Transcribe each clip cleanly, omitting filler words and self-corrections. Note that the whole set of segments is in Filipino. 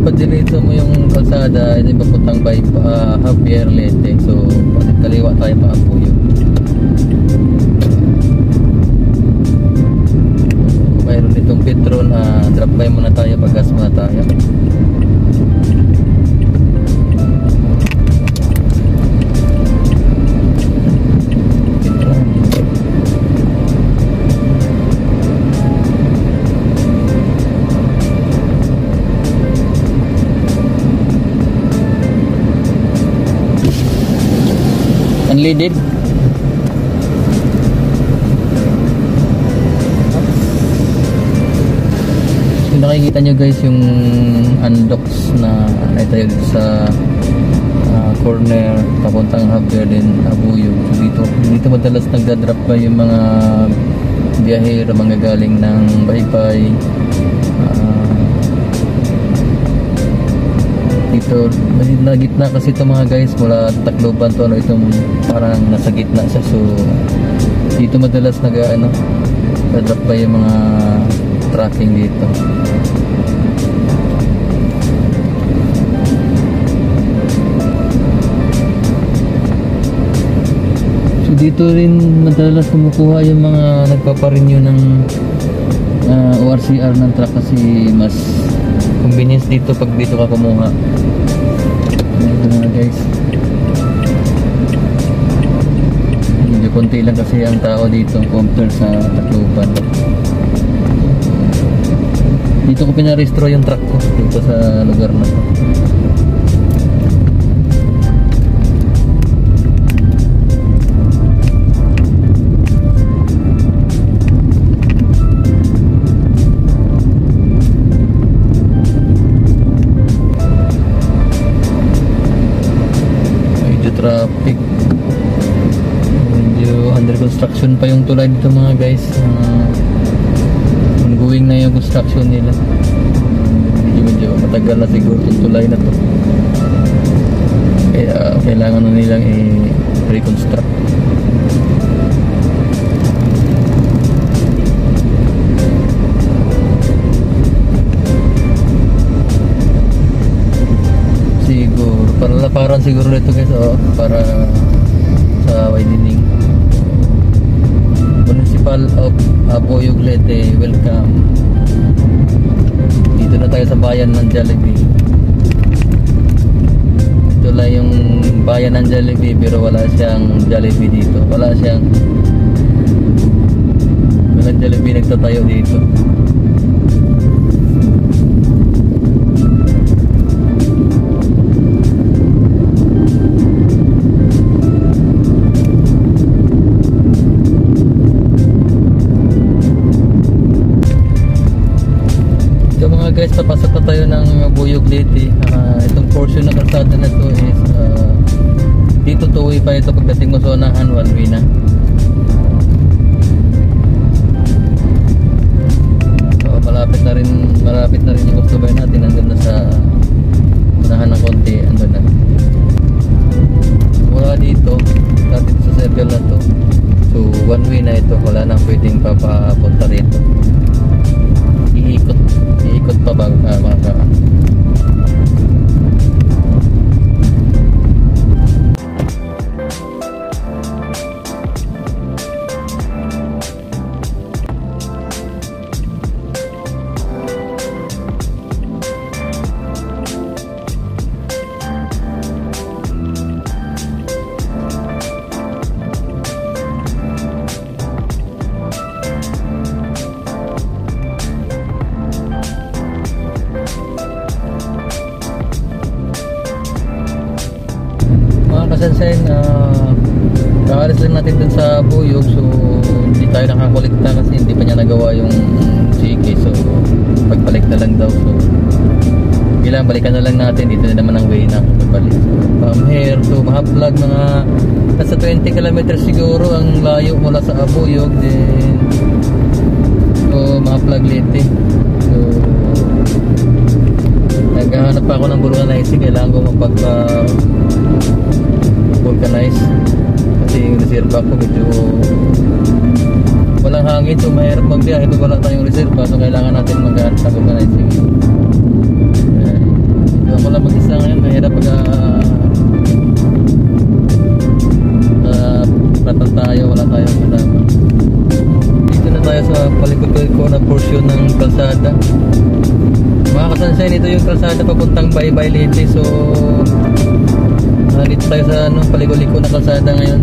pag diretso mo yung kalsada, hindi papuntang by Javier Leyte. So kaliwa tayo pa po yun. Mayroon ditong Petron, drop by muna tayo, pag-gas muna tayo. Unleaded. So, nakikita nyo guys yung unlocks na naitayo dito sa corner papuntang Javier din Abuyog. So, dito madalas nagdadrop pa yung mga biyahero, mga galing ng Baybay. Dito na gitna kasi ito mga guys, mula Tacloban to itong parang nasa gitna siya. So dito madalas nag-drop pa yung mga tracking dito. So dito rin madalas kumukuha yung mga nagpaparenew ng ORCR ng truck kasi mas convenience dito pag dito ka kumuha. Ito mga guys, medyo konti lang kasi ang tao dito compare sa Tacloban. Dito ko pinarestro yung truck ko dito sa lugar na to. Traffic, medyo under construction pa yung tulay dito mga guys. Ongoing na yung construction nila. Medyo matagal na siguro yung tulay na to, kaya kailangan na nilang i-reconstruct. Parang siguro nito guys, para sa widening. Municipal of Abuyog Leyte, welcome. Dito na tayo sa bayan ng Jollibee. Ito lang yung bayan ng Jollibee, pero wala siyang Jollibee dito. Walang Jollibee nagtatayo dito. Guys, papasok na tayo ng Abuyog Leyte. Itong portion na kalsada na to is dito two-way pa ito. Pagdating mo sa unahan, one way na. So malapit na rin yung customer natin. Nandun na sa unahan ng konti, andun na. Mula dito sa circle na to, so one way na ito. Wala nang pwedeng papapunta rito. Iikot pa ba mga kasansayin, kaalis lang natin dun sa Abuyog. So hindi tayo nakakolekta kasi hindi pa niya nagawa yung CK. So pagbalik na lang daw. So kailangan balikan na lang natin. Dito na naman ang way na pagbalik. So from here to Mahaplag, mga nasa 20 km siguro ang layo mula sa Abuyog. Then so Mahaplag Leyte. So naghahanap pa ako ng vulcanize. Kailangan ko vulcanize kasi yung reserva ko medyo walang hangin, so mahirap magbiyahe pag wala tayong reserva. So kailangan natin maghanap ng vulcanizing. ako lang mag-isa ngayon, mahirap pag ratan tayo, wala tayong kasama. Dito na tayo sa palikod ko na portion ng kalsada. Mga kasansayan, ito yung kalsada papuntang Baybay Leyte. So dito tayo sa palikod-liko na kalsada ngayon.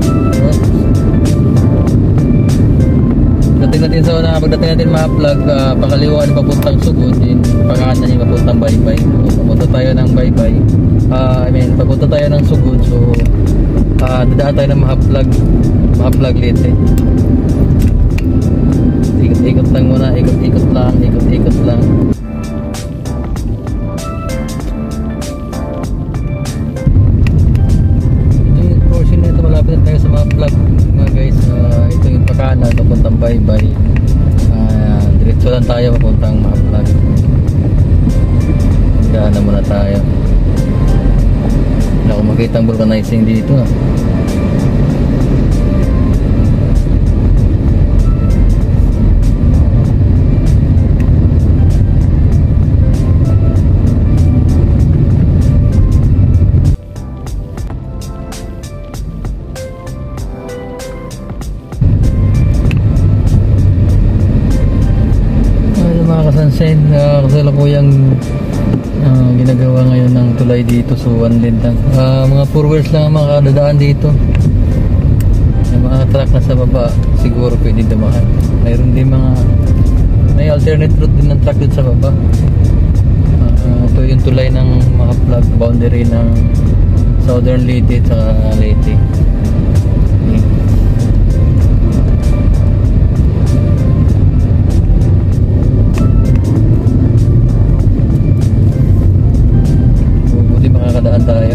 Pagdating natin ma-vlog, pakaliwa papuntang Sugod, din pangkanan niya papuntang Baybay. So, papunta tayo ng Baybay. Papunta tayo ng Sugod. So dadaan tayo ng ma-vlog Leyte. Ikot-ikot lang muna, ikot-ikot lang. Yung portion na ito, malapit na tayo sa ma-vlog mga guys. Ito yung pakanan papuntang Baybay. Diretso lang tayo papuntang ma-vlog. Daan na muna tayo. Wala akong makitang vulcanizing dito. Kasansin, kasalukuyang ginagawa ngayon ng tulay dito. So one lane lang, mga 4 wheels lang ang makakadadaan dito. Yung mga truck na sa baba siguro pwede dumaan. Mayroon din may alternate route din ng truck dito sa baba. Ito yung tulay ng mga plug boundary ng Southern Leyte at Leyte. Makakadaan tayo.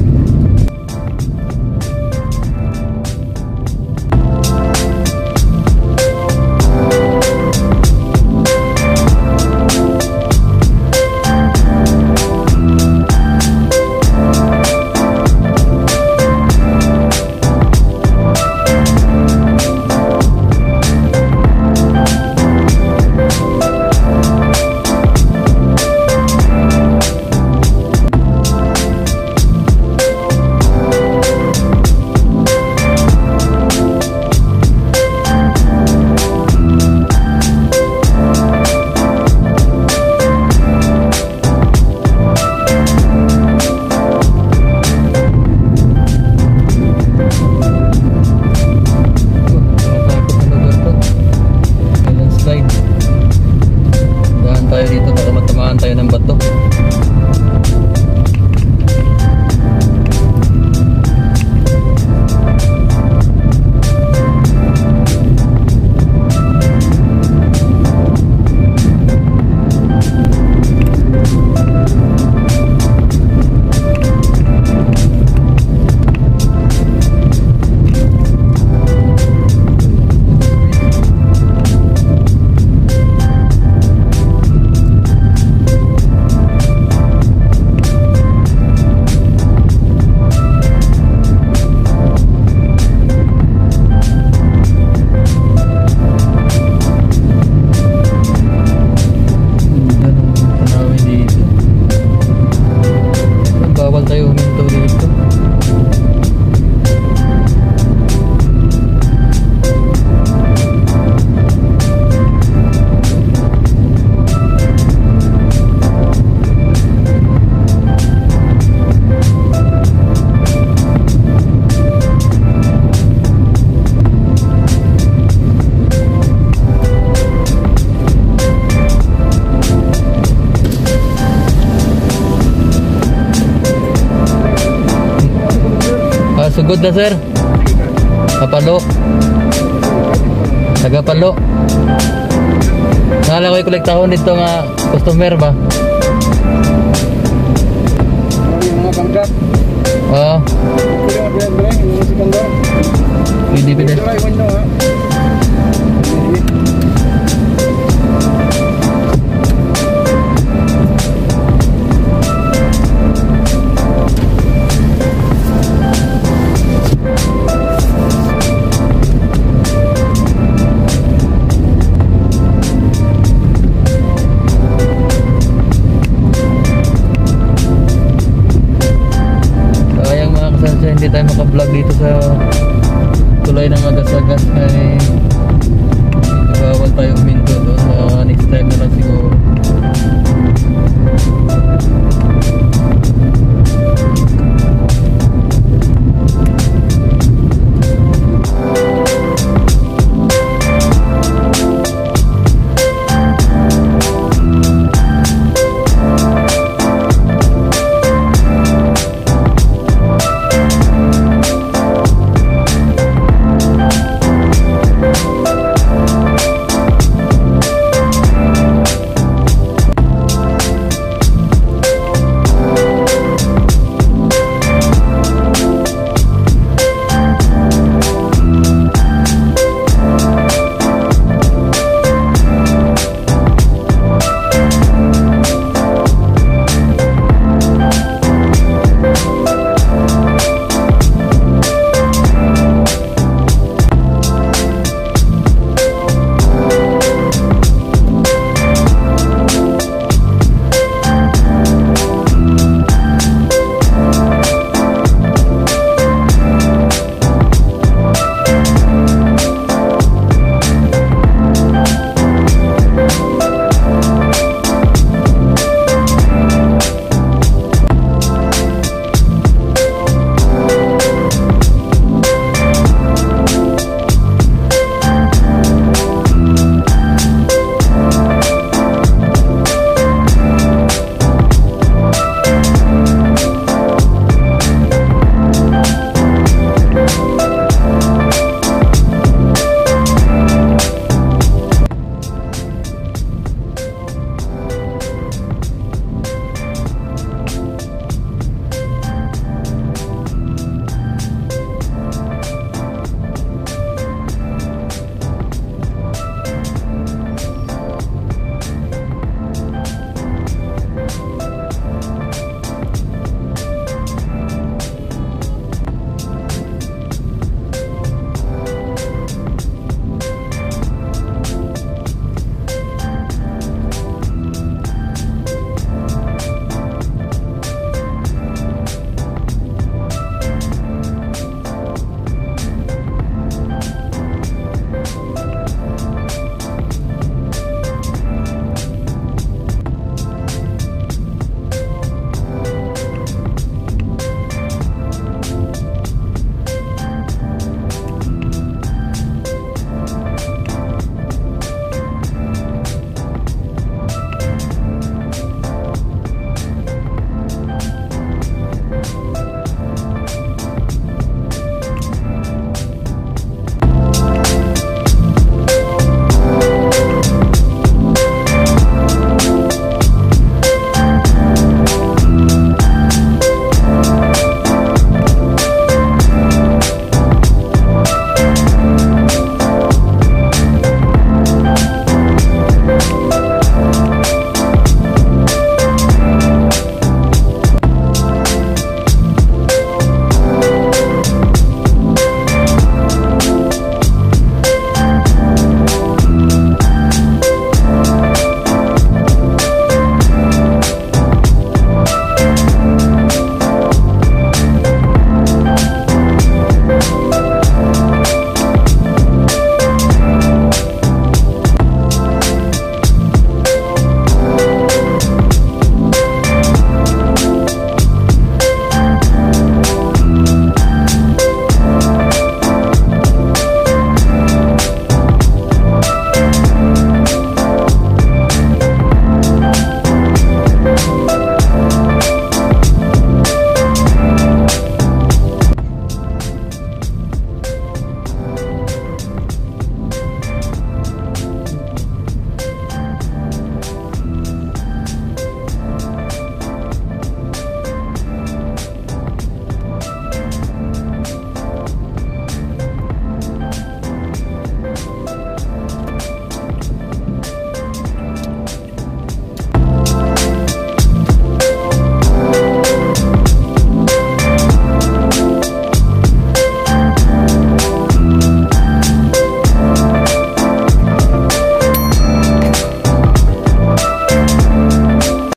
Sugod na sir. Kapalo. Tagapalo. Nakala ko i-kolektahon dito nga customer ba? Yung mga bangka. Oo. Pwede. Pwede. Ito lang yung window ha.